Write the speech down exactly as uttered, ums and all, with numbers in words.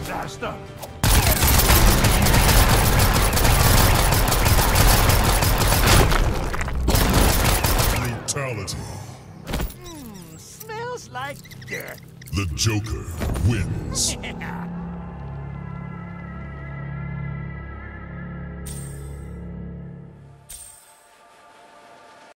Faster! Brutality. Mmm, smells like death. The Joker wins. Yeah.